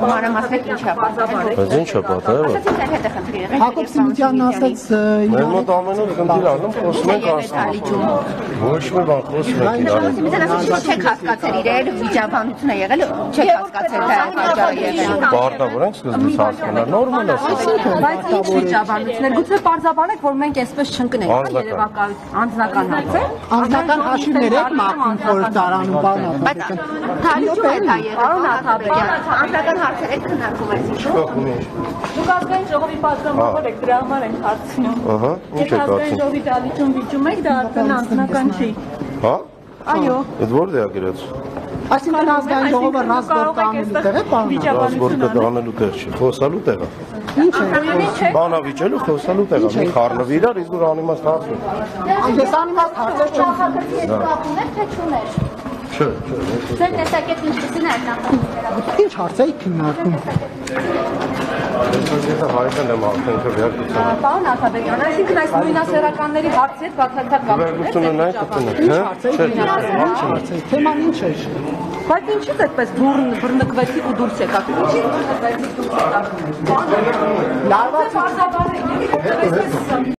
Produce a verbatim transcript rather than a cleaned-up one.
մանրամասնեք ինչ է պատահել։ Բայց ինչ է պատահել։ Ասացին թե հետ է խնդիրը։ Հակոբ Սիմոնյանն ասաց Մեր մոտ ամենուր խնդիր անում խոսում ենք ասում։ Ոչ մի բան խոսում ենք իրար։ Դրանից ասում չեք հասկացել իրեր վիճաբանություն է եղել, չեք հասկացել թե պատճառը եղել։ Պարտավոր ենք սկզբից հասկանալ, նորմալ է։ Բայց ինչ վիճաբանություններ, գուցե պարզաբանեք, որ մենք այսպես չընկնենք, երևակայություն, անձնական հարց է։ անձնական հաշիվներ եք մաքրում խորհրդարանում բանալու։ Բայց թալիճում է դա եղել, պարոն Աթաբեկյան, անձնական հարցեր եք քննարկում այս ինչ։ Դուք ազգային ժողովի պատգամավոր եք, դրա համար ենք հարցնում։ Ահա, ինչ եք ազգային ասում։ ժողովի դալիճում վիճում եք, դա արդեն անձնական չի։ Հա։ Այո։ Այդ ո՞ր է գրած։ Այսինքն ազգային ժողովը ռազմորդ անելու տեղ է բանը։ Ռազմորդ անելու տեղ չի, խոսալու տեղ է։ Ինչ է։ Բանավիճելու խոսալու տեղ է։ Մի խառնվի իրար, իսկ դու անիմաստ հարց ունես։ Ես անիմաստ հարցեր չեմ Թե Չէ, չէ։ Ձեր տեսակետն ինչպիսին է նախանցել։ Ինչ հարց եք քննարկում։ Ես հայտնել եմ արդեն քվեարկության։ Պարոն Աթաբեկյան, այսինքն այս նույնասեռականների հարցի հետ բացարձակ կապ ունի։ Վերջությունը նայեք, կտնեք, հա։ Ինչ հարց է։ Թեման ինչ է։ Բայց ինչի՞ց այդպես բուրն բռնկվեցիք ու դուրս եկաք։ Ինչի՞ց բռնկվեցիք դուրս եկաք։ Լարված Պարզաբանեք,